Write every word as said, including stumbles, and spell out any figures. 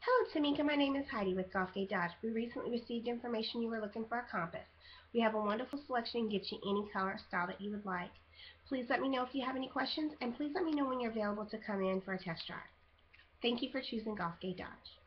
Hello, Temika. My name is Heidi with Golfgate Dodge. We recently received information you were looking for a compass. We have a wonderful selection and get you any color or style that you would like. Please let me know if you have any questions, and please let me know when you're available to come in for a test drive. Thank you for choosing Golfgate Dodge.